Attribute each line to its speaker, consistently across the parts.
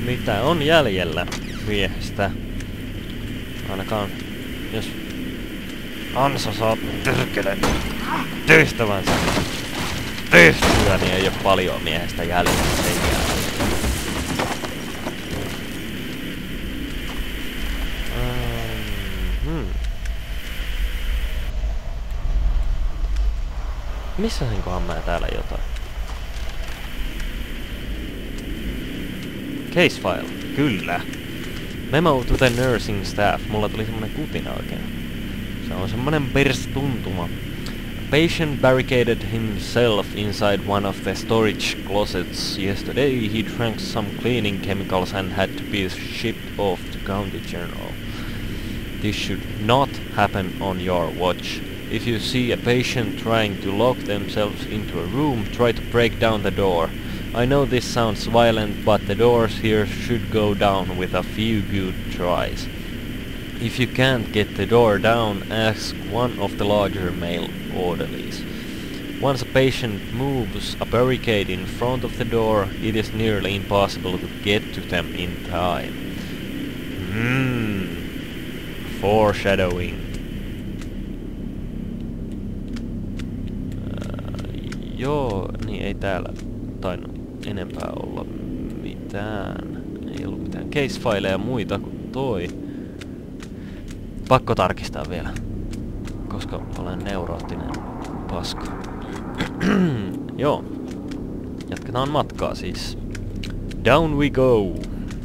Speaker 1: mitä on jäljellä miehestä. Ainakaan jos Ansa saa perkele tehtävänsä tehtyä, niin ei oo paljon miehestä jäljellä sen jälkeen. Missäsinkohan mä täällä jotain? Case file, kyllä. Memo to the nursing staff. Mulla tuli semmonen kutina oikein. Se on semmonen perstuntuma. Patient barricaded himself inside one of the storage closets yesterday. He drank some cleaning chemicals and had to be shipped off to County General. This should not happen on your watch. If you see a patient trying to lock themselves into a room, try to break down the door. I know this sounds violent, but the doors here should go down with a few good tries. If you can't get the door down, ask one of the larger male orderlies. Once a patient moves a barricade in front of the door, it is nearly impossible to get to them in time. Foreshadowing. Joo, niin ei täällä tainnut enempää olla mitään. Ei ollut mitään case-fileja ja muita kuin toi. Pakko tarkistaa vielä, koska olen neuroottinen paska. Joo. Jatketaan matkaa siis. Down we go!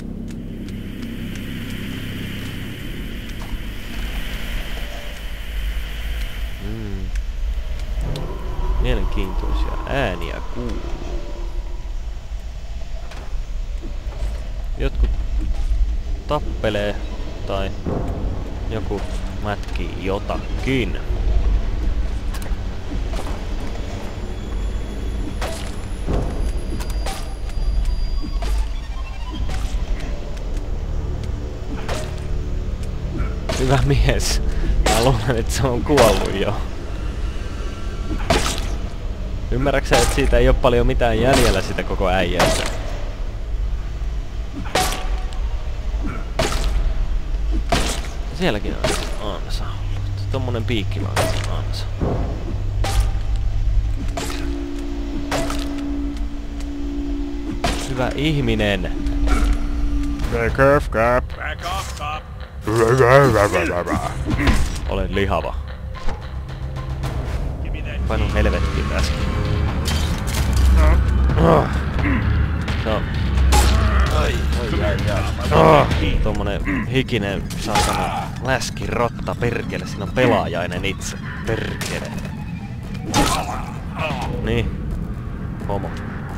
Speaker 1: Mielenkiintoisia ääniä kuuluu. Jotkut tappelee tai joku mätkii jotakin. Hyvä mies. Mä luulen, että se on kuollut jo. Ymmärräksä, että siitä ei oo paljon mitään jäljellä sitä koko äijästä? Sielläkin on Ansa ollut. Tommonen piikkilanka Ansa. Hyvä ihminen. Back off, cop. Back off, cop. Olen lihava. Painun helvettiin äsken. No. Tommonen hikinen saatana läskirotta perkele. Siinä on pelaajainen itse. Perkele. Niin. Homo.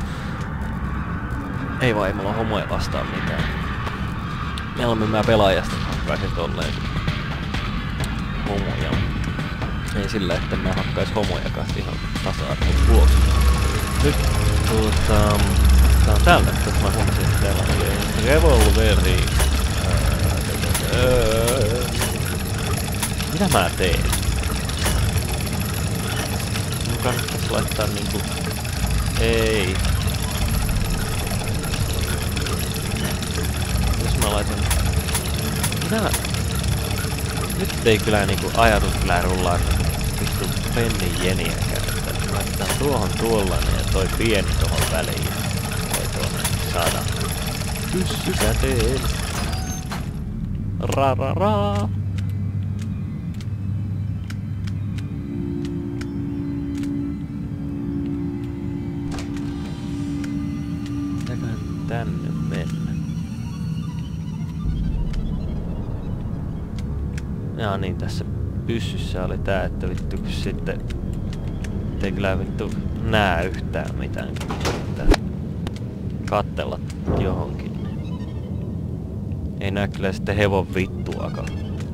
Speaker 1: Ei vaan, ei mulla homoja vastaan mitään. Mieluummin mä pelaajasta hakkaisin tolleen homoja. Ei sillä, että mä hakkais homojakaan ihan tasa-arvon vuoksi. Nyt tää on täältä, että mä huomasin, että täällä on revolveri. Mitä mä teen? Mun kannattais laittaa niinku... Ei. Jos mä laitan... Mitä? Nyt ei kyllä niinku ajatus kyllä rullaa vittu pennin jeniä käyttää. Laitetaan tuohon tuollainen ja toi pieni tohon väliin. Voi tuonne saada pyssy käteen. Ra. Mitäköhän tänne mennä? Jaa niin, tässä pyssyssä oli tää, että vittu kun sitten ei kyllä vittu näe yhtään mitään, kun pitää kattella johonkin. Ei näe kyllä sitten hevon vittuakaan.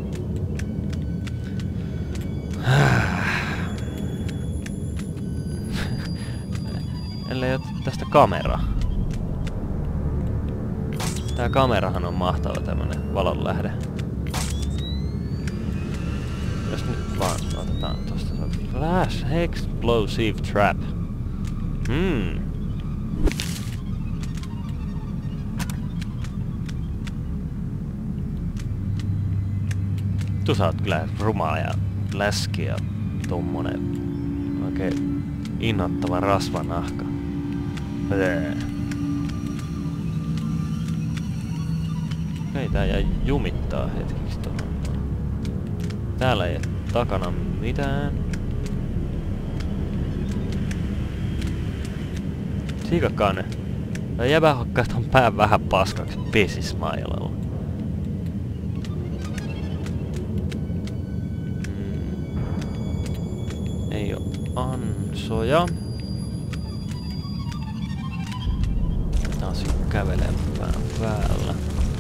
Speaker 1: Ellei ota tästä kameraa. Tää kamerahan on mahtava tämmönen valonlähde. Jos nyt vaan otetaan tosta Flash Explosive Trap. Vittu sä oot kyllä ruma ja läski ja tommonen oikein innoittava rasvanahka. Okei, tää jää jumittaa hetkiksi tuohon. Täällä ei ole takana mitään. Siikakkaane. Tää jäbä hakkaa ton pään vähän paskaksi pesismailalla. Ei oo ansoja. Taas kävelee pään päällä.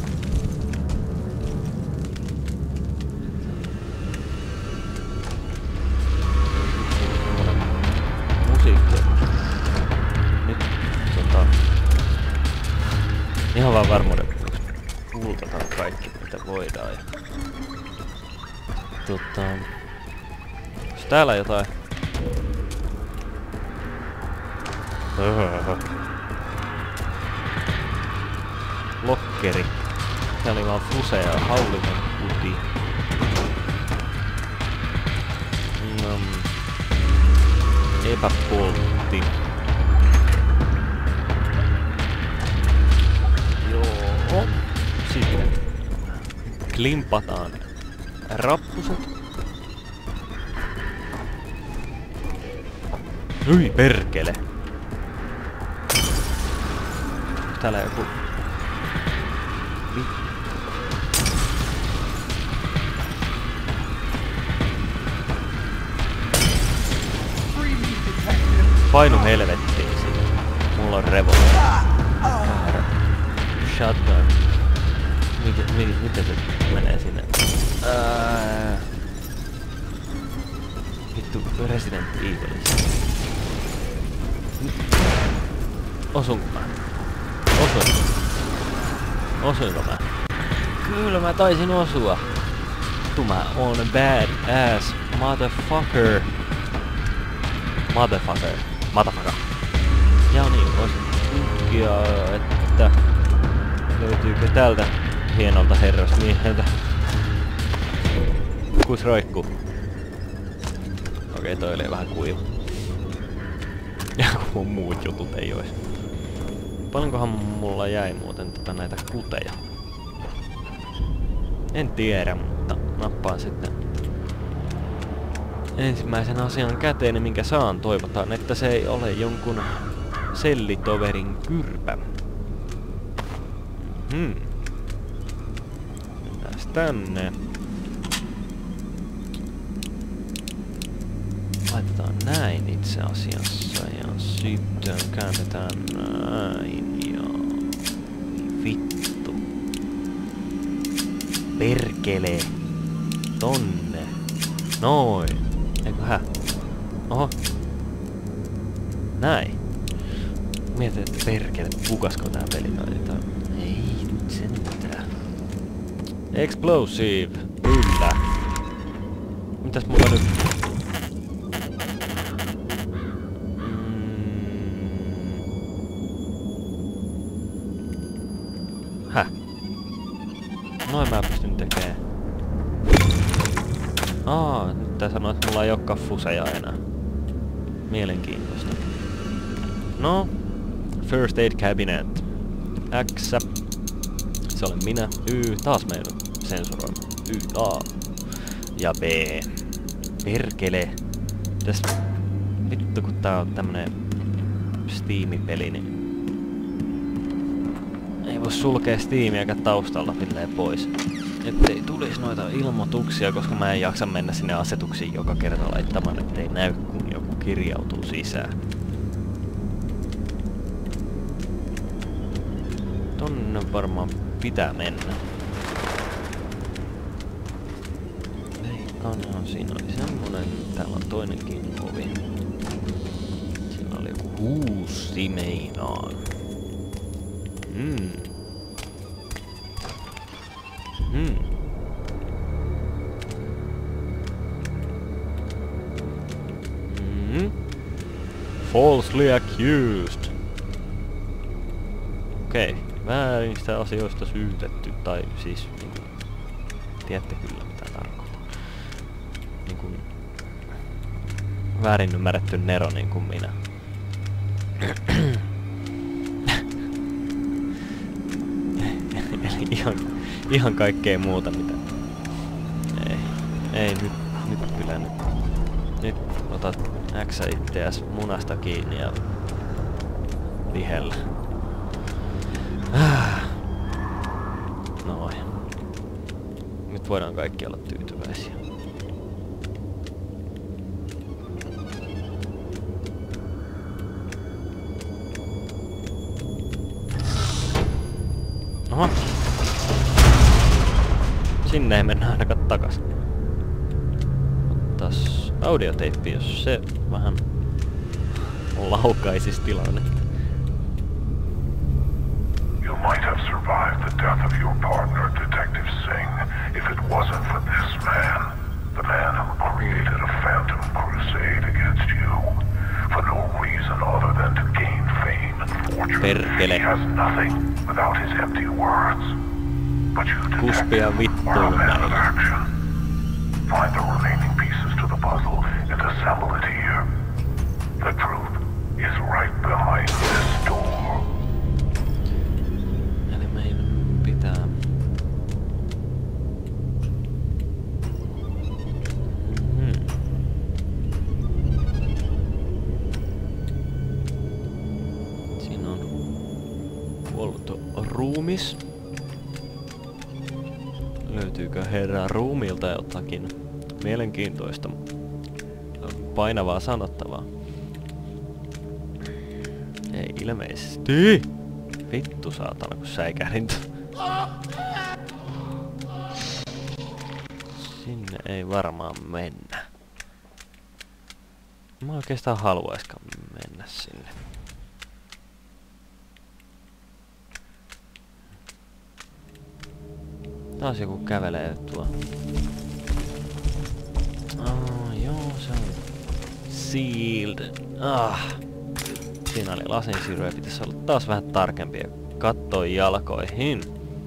Speaker 1: Musiikki. Nyt ihan vaan varmuuden pultataan kaikki mitä voidaan. Onks täällä jotain? Lokkeri. Täällä oli vaan fuse ja haulinen kuti. Epäpoltti. Joo. Sitten klimpataan rappuset. Hyi perkele. Täällä joku... Painu helvettiin siitä. Mulla on revolver. Shotgun. Miten se menee sinne? Vittu Resident Evilissa. Osunko mä? Osuinko mä? Kyllä mä taisin osua. Vittu mä oon bad ass motherfucker. Motherfucker. Ja niin, voisin tutkia, että löytyykö tältä hienolta herrasmieheltä. Kuis roikkuu? Okei, toi oli vähän kuiva. Ja kun muut jutut ei ois. Paljonkohan mulla jäi muuten näitä kuteja? En tiedä, mutta nappaan sitten ensimmäisen asian käteeni, minkä saan. Toivotaan, että se ei ole jonkun sellitoverin kyrpä. Mennään tänne. Laitetaan näin itse asiassa ja sitten käännetään näin ja... Vittu. Perkele. Tonne. Noin. Eiköhän. Oho. Näin. Mietin, että perkele, bukasko tää peli tai jotain. Ei nyt sentään. Explosive. Kyllä. Mitäs mulla nyt? Häh? Noin mä pystyn tekemään. Nyt tää sanoo, että mulla ei ookaan fuseja enää. Mielenkiintoista. No. First aid cabinet. X. Se olen minä. Y. Taas meidän sensuroima. Y. A. Ja B. Perkele. Tästä... Vittu kun tää on tämmönen... Steam-peli, niin... Ei voi sulkea Steamiakaan taustalla silleen pois. Ettei tulisi noita ilmoituksia, koska mä en jaksa mennä sinne asetuksiin joka kerta laittamaan, ettei näy kun joku kirjautuu sisään. Tonne varmaan pitää mennä. Veikkaanhan siinä oli semmonen, täällä on toinenkin ovi. Siinä oli joku huussi meinaan. Falsely accused. Okei, vääristä asioista syytetty, tai siis... Tiedätte kyllä mitä tarkoittaa. kuin väärin ymmärretty Nero niin kuin minä. Eli ihan kaikkea muuta mitä. Ei nyt kyllä nyt otat X itseäs munasta kiinni ja vihellä. Noin. Nyt voidaan kaikki olla tyytyväisiä. Oho. Sinne ei mennä ainakaan takas. Ottais audioteippi, jos se vähän laukaisis tilannetta.
Speaker 2: You might have survived the death of your partner, Detective Singh, if it wasn't for this man. The man who created a phantom crusade against you. For no reason other than to gain fame and fortune.
Speaker 1: Perkele.
Speaker 2: He has nothing without his empty words. But you, detective, are a man of action. Find the remaining pieces to the puzzle and assemble it here. The truth is right behind this door.
Speaker 1: Eli meidän pitää... Siinä on huoltoruumis. Löytyykö herran ruumilta jotakin mielenkiintoista painavaa sanottavaa? Ei ilmeisesti. Vittu saatana kun säikähdin. Sinne ei varmaan mennä. Mä oikeastaan haluaiskaan mennä sinne. Taas joku kävelee tuo. Joo, se on sealed. Siinä oli lasinsiirryjä, pitäisi olla taas vähän tarkempi ja kattoo jalkoihin.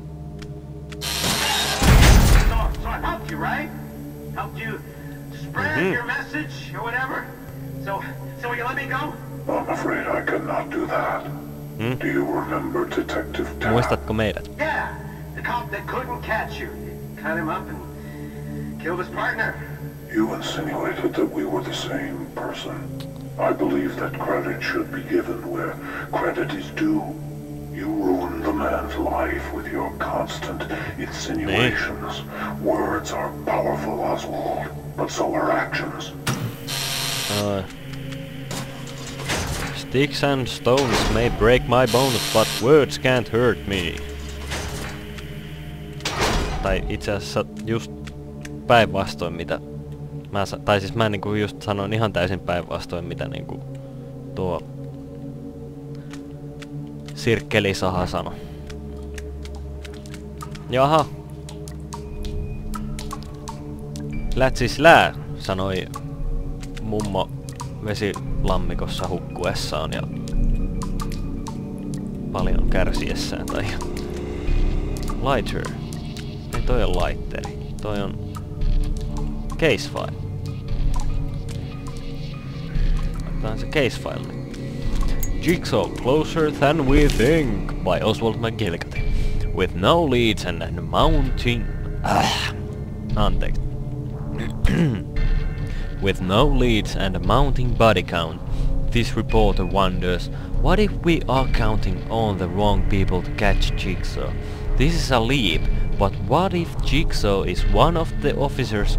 Speaker 3: So I helped you, right? Helped you spread your message or whatever. So will you let me go?
Speaker 2: I'm afraid I cannot do that. Do you remember Detective Tapp?
Speaker 1: Muistatko meidät?
Speaker 3: Yeah, the cop that couldn't catch you. Cut him up and killed his partner.
Speaker 2: You insinuated that we were the same person. I believe that credit should be given where credit is due. You ruined the man's life with your constant insinuations. Words are powerful, Oswald, but so are actions.
Speaker 1: Sticks and stones may break my bones, but words can't hurt me. Tai itse asiassa just päinvastoin mitä mä niinku just sanoin ihan täysin päinvastoin mitä niinku tuo Sirkkelisaha sanoi. Jaha. Lätsis lää, sanoi mummo vesilammikossa hukkuessaan ja paljon kärsiessään tai lighter. Ei toi on lighteri, toi on case file. Otetaan se case file. Jigsaw Closer Than We Think by Oswald McGillicuddy. With no leads and mounting... Anteeksi. With no leads and a mounting body count, this reporter wonders, what if we are counting on the wrong people to catch Jigsaw? This is a leap, but what if Jigsaw is one of the officers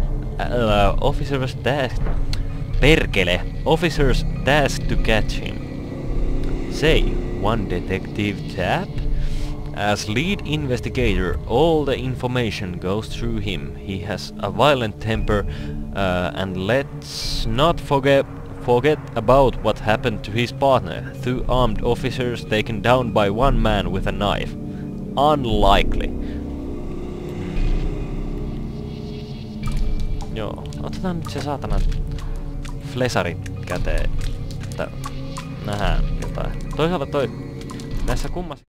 Speaker 1: tasked to catch him? Say, one Detective Tapp? As lead investigator, all the information goes through him. He has a violent temper, and let's not forget about what happened to his partner. 2 armed officers taken down by 1 man with a knife. Unlikely. Joo, otetaan nyt se saatana flesari käteen, että nähdään jotain. Toisaalta näissä kummassa